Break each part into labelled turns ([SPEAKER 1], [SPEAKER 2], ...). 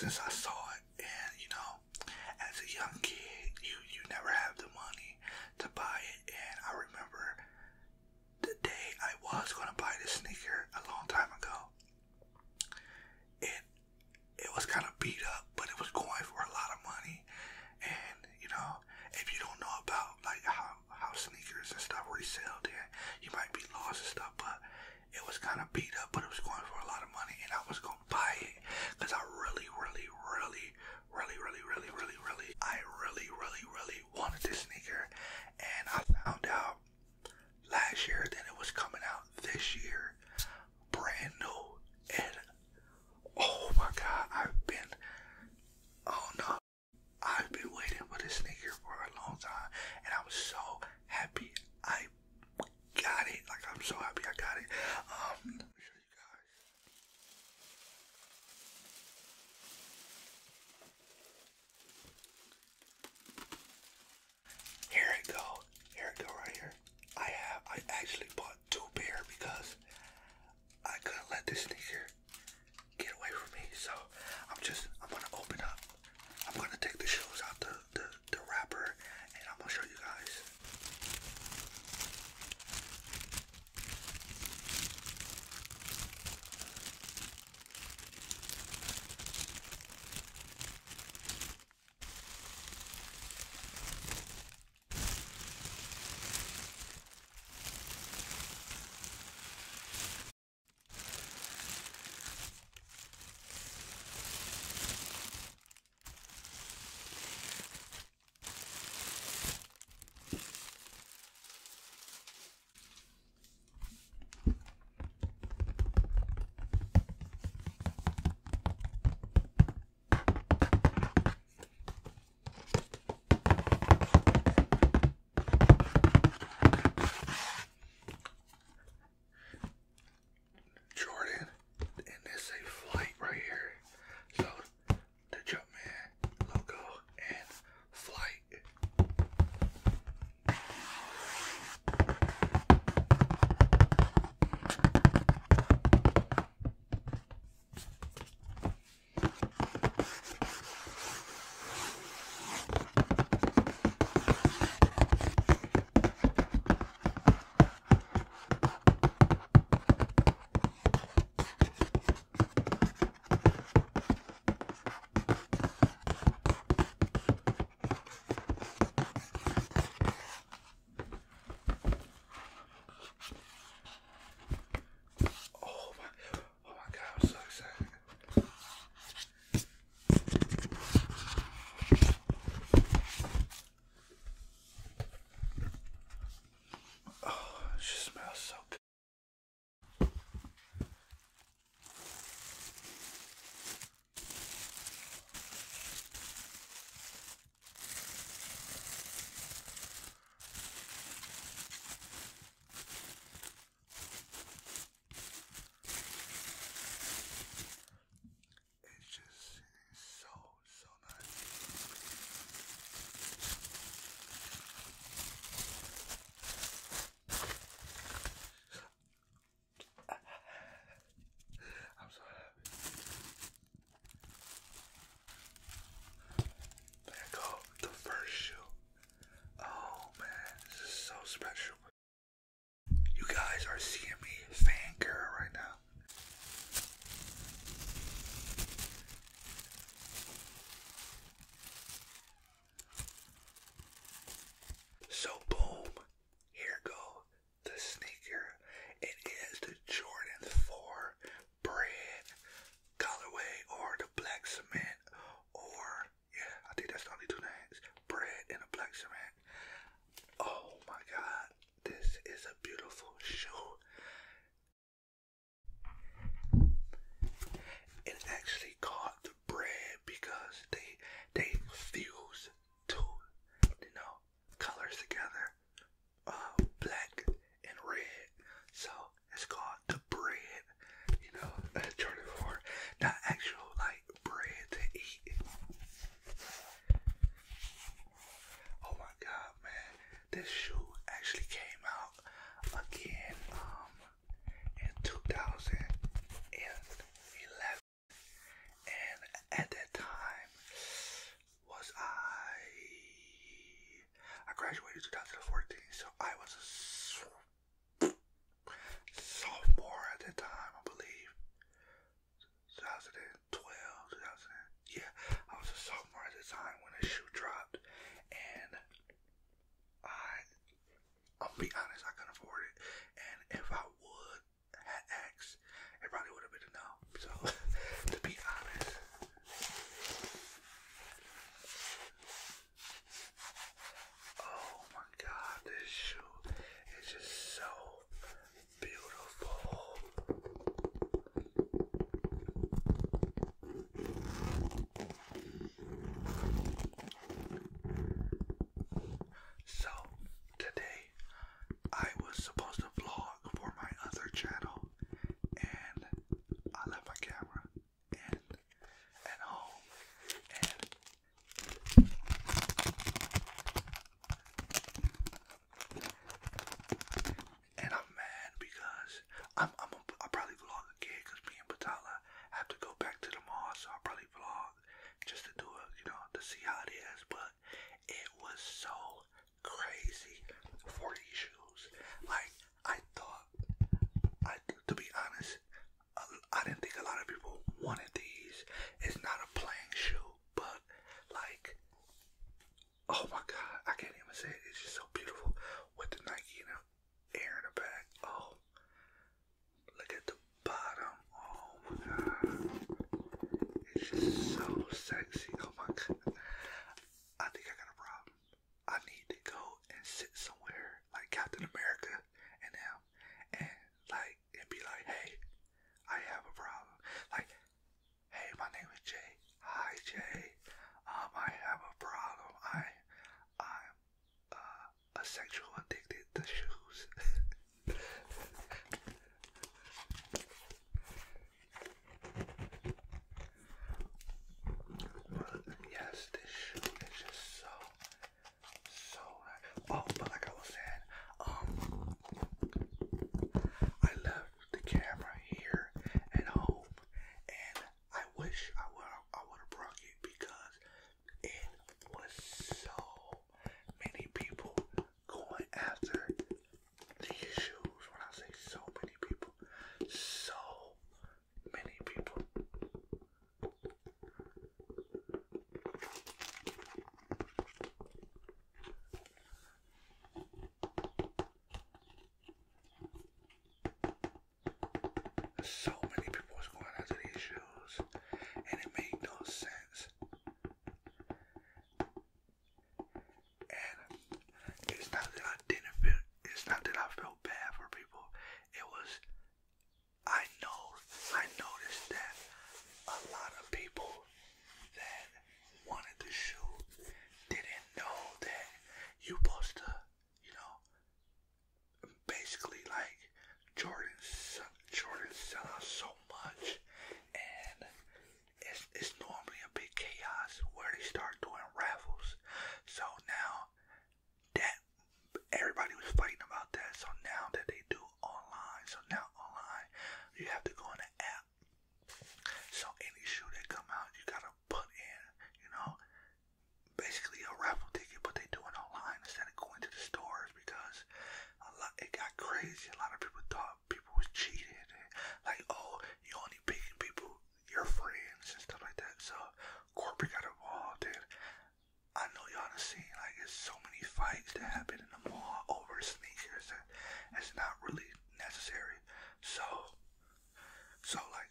[SPEAKER 1] since I saw it. And you know, as a young kid, you never have the money to buy it. And I remember the day I was gonna buy this sneaker a long time ago. It was kind of beat up, but it was going for a lot of money. And you know, if you don't know about like how sneakers and stuff resell, then you might be lost and stuff. But it was kind of beat up, but it was going for a lot of money, and I was gonna buy it because I really wanted this sneaker. And I found out last year that it was coming out this year, brand new. And oh my God, I've been waiting for this sneaker for a long time, and I'm so happy I got it. Like, I'm so happy I got it. Let me show you guys. Here it go right here. I actually bought 2 pair because I couldn't let this sneaker get away from me. So I'm gonna open up. I'm gonna take the shoes out the wrapper, and I'm gonna show you guys. Special. You guys are seeing me fangirl right now. So boom, here go the sneaker. It is the Jordan 4 Bred colorway, or the black cement, or yeah, I think that's the only 2 names. Bred and a black cement. Oh my God, this is a beautiful shoe. It actually caught the Bred because they fuse 2, you know, colors together, black and red. So it's called the Bred, you know, Jordan 4, not actual like bread to eat. Oh my God, man, this shoe actually came out again in 2011, and at that time graduated 2014, so I was a sophomore at that time, I believe. 2012, 2000. Yeah, I was a sophomore at the time when the shoe dropped, and I'll be honest, I couldn't afford it, and if I would have asked, it probably would have been a no. So, to be honest, oh my God, this shoe is just so beautiful. So, today I was supposed to vlog for my other channel, and I left my camera at home, and I'm mad because I'll probably vlog again because me and Batala have to go back to the mall, so I'll probably vlog just to do it, to see how it is. But it was so crazy for these shoes. Like, to be honest, I didn't think a lot of people wanted these. It's not a plain shoe, but like, oh my God, I can't even say it. It's just so beautiful with the Nike and the air in the back. Oh, look at the bottom. Oh my God, it's just so sexy. Oh my God, I think I got a problem. I need to go and sit somewhere like Captain America and them, and be like, hey, I have a problem. Like, hey, my name is Jay. Hi, Jay. I have a problem. I'm a sexual addicted to shoes. But yes, this shoe is just so nice. Oh, but like I was saying, I left the camera here at home, and I wish I would have brought it because it was so many people going after these shoes. When I say so many people, so many people. So many people was going after these shoes, and it made no sense. And it's not that it's not that I felt bad for people. It was, I noticed that a lot of people that wanted the shoe didn't know that you supposed to, basically like Jordan sell out so much, and it's normally a big chaos where they start doing raffles. So now that everybody was fighting about that, so now that they do online, you have to go in the app. So any shoe that come out, you gotta put in, basically a raffle ticket, but they do it online instead of going to the stores because it got crazy. A lot of people thought people was cheating, and like, oh, you only picking people, your friends and stuff like that. So corporate got involved, and I know y'all have seen like it's so many fights that happen in the mall over sneakers that it's not really necessary. So like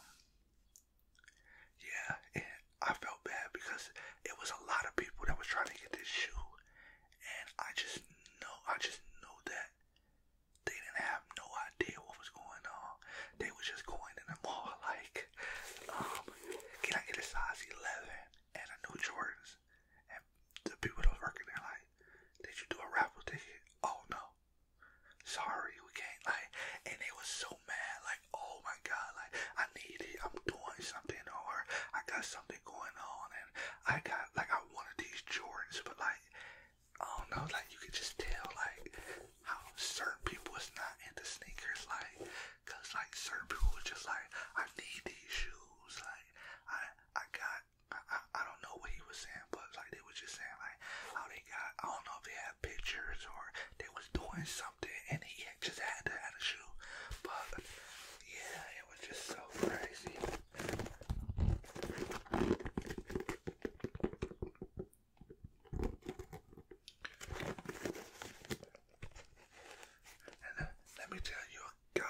[SPEAKER 1] yeah, and I felt bad because it was a lot of people that was trying to get this shoe, and I just know that they didn't have no idea what was going on. They was just going in the mall like, can I get a size 11 and a new Jordans? And the people that was working there like, did you do a raffle ticket? Oh no, sorry, we can't. Like, and they was so mad.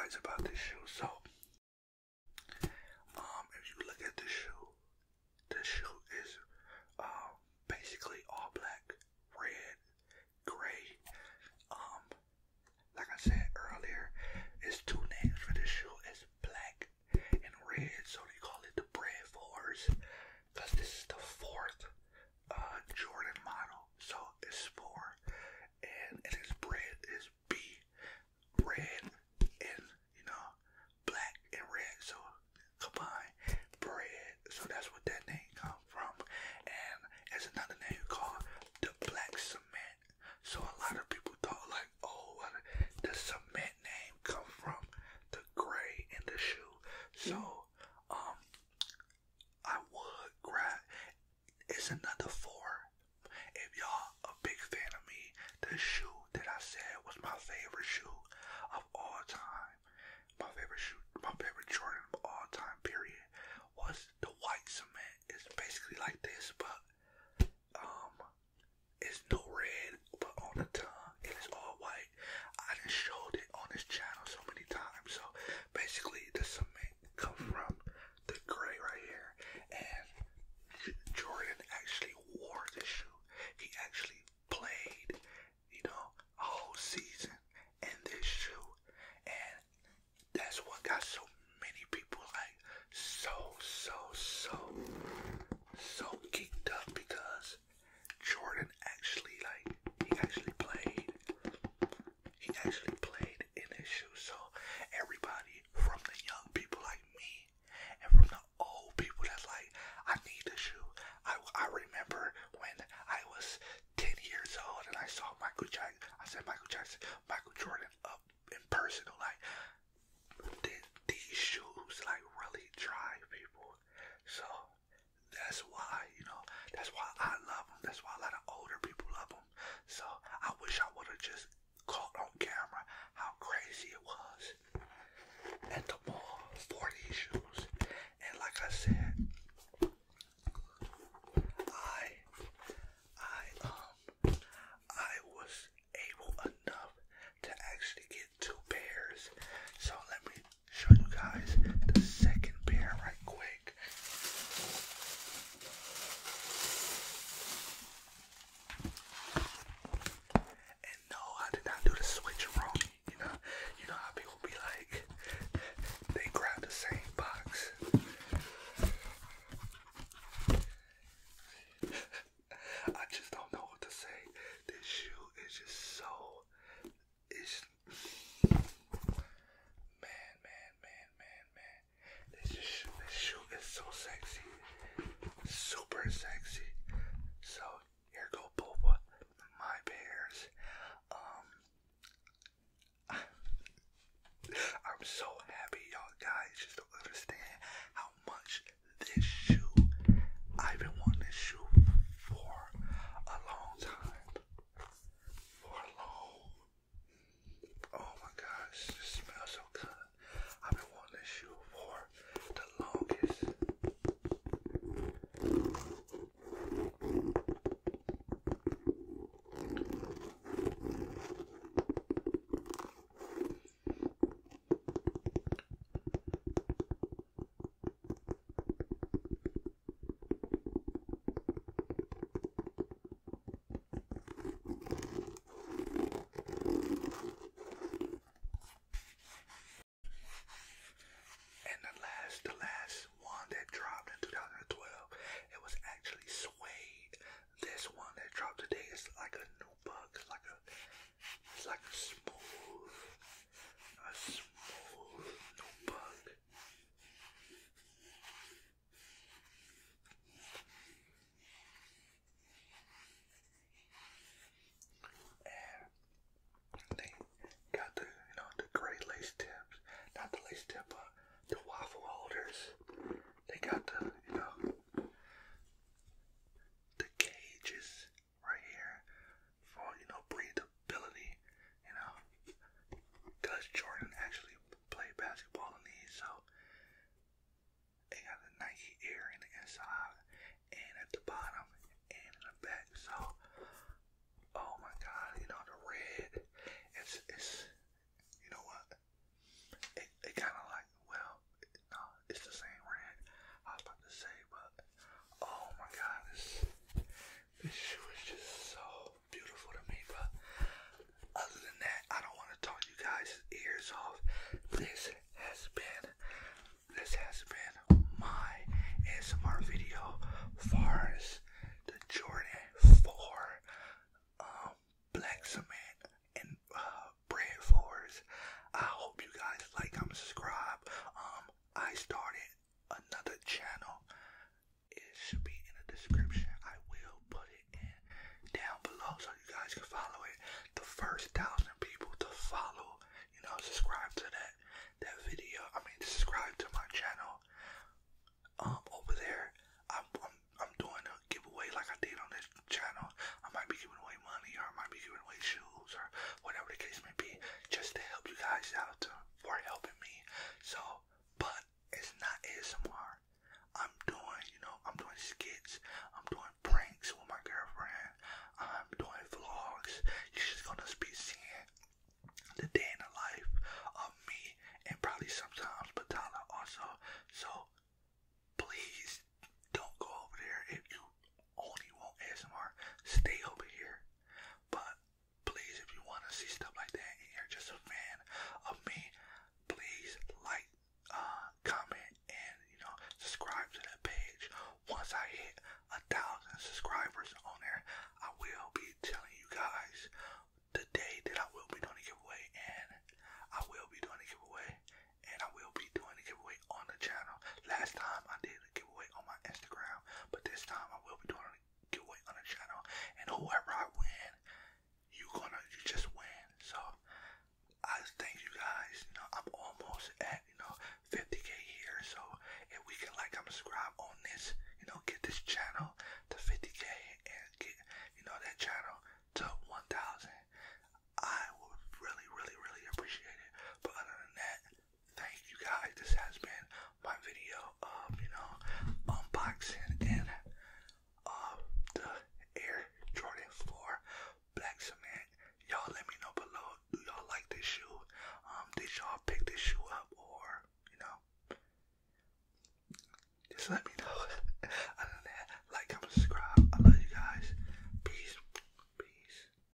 [SPEAKER 1] guys about this shoe. So